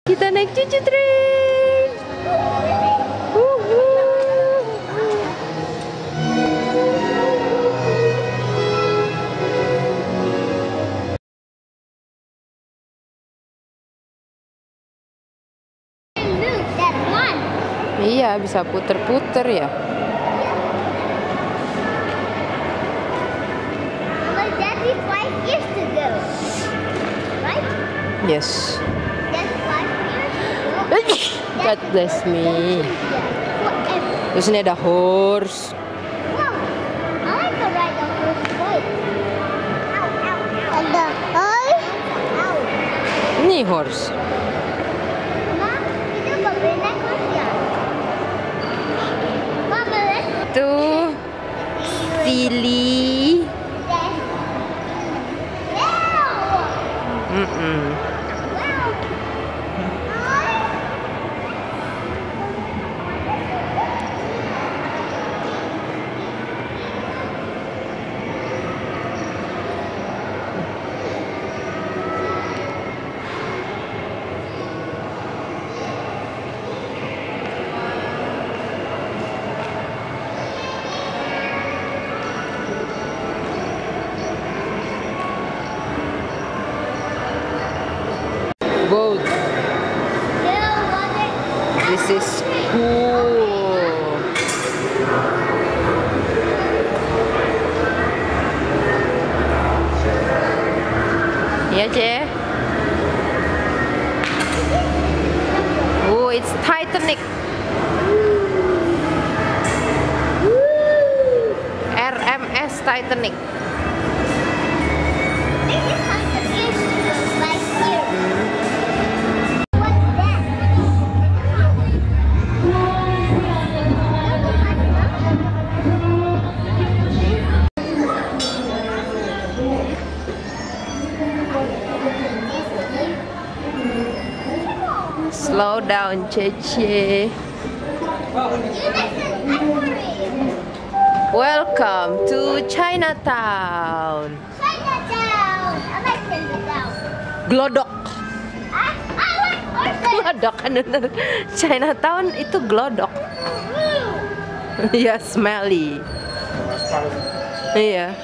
Kita naik cucu train. Iya, bisa puter-puter ya. Yes. God bless me. Terus ini ada horse. Ini horse. Tuh, silly. Boat. This is cool. Yeah, Jay. Oh, it's Titanic. RMS Titanic. Slow down, Cece. Welcome to Chinatown. Chinatown. I like Chinatown. Glodok. I like horses. Glodok kan bener. Chinatown itu glodok. Ya, smelly. Iya.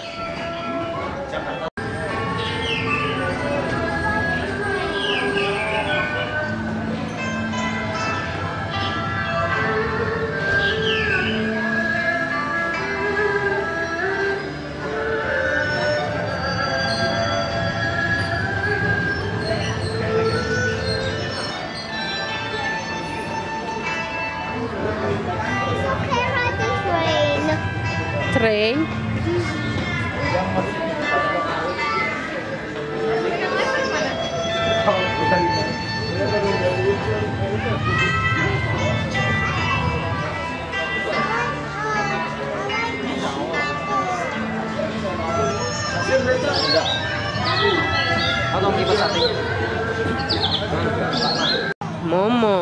Train. Momo.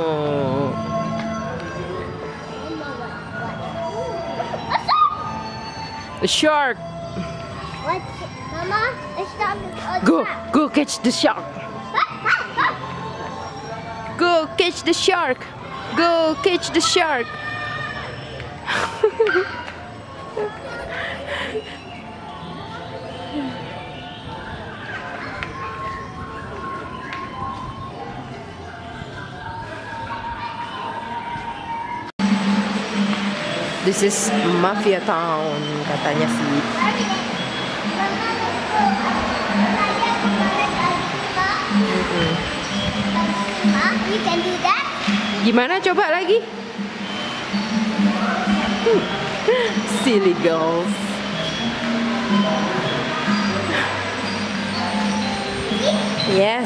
A shark. What? Mama, it's not a Go, trap. go catch the shark. Go catch the shark. Go catch the shark. This is Mafia Town, katanya sih. You can do that? Gimana coba lagi? Silly girls. Yes.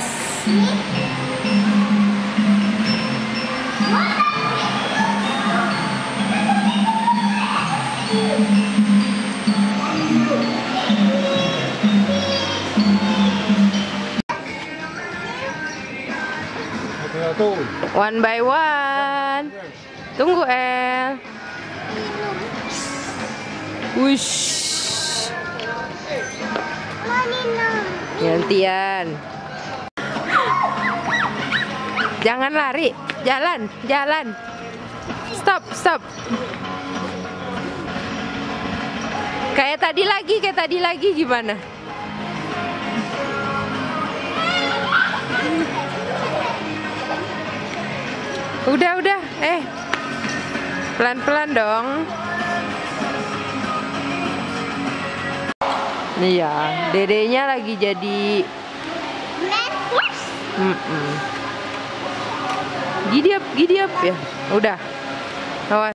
One by one. Tunggu, El. Wush. Gantian. Jangan lari. Jalan, jalan. Stop, stop. Kayak tadi lagi gimana? Udah. Pelan-pelan dong. Iya, dedenya lagi jadi Giddy up ya. Udah. Awas.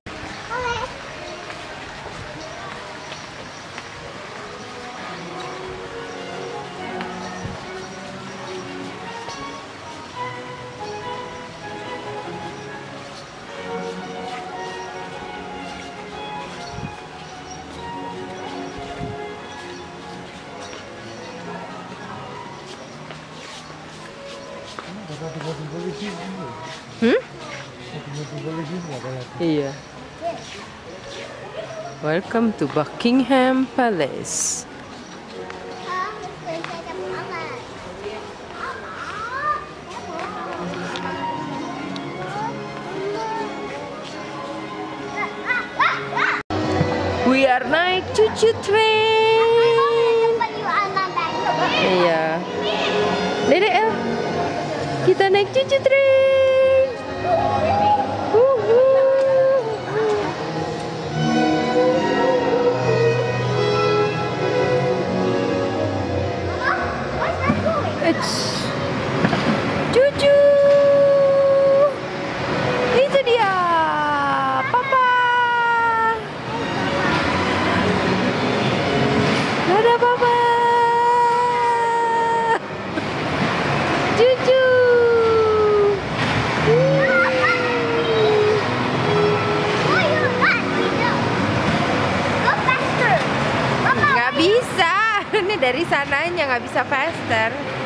Iya. Welcome to Buckingham Palace. We are naik cucu train. Iya. Dede El, kita naik cucu train. Cucu, itu dia, Papa. Dadah Papa. Cucu. Nggak bisa, ini dari sananya nggak bisa faster.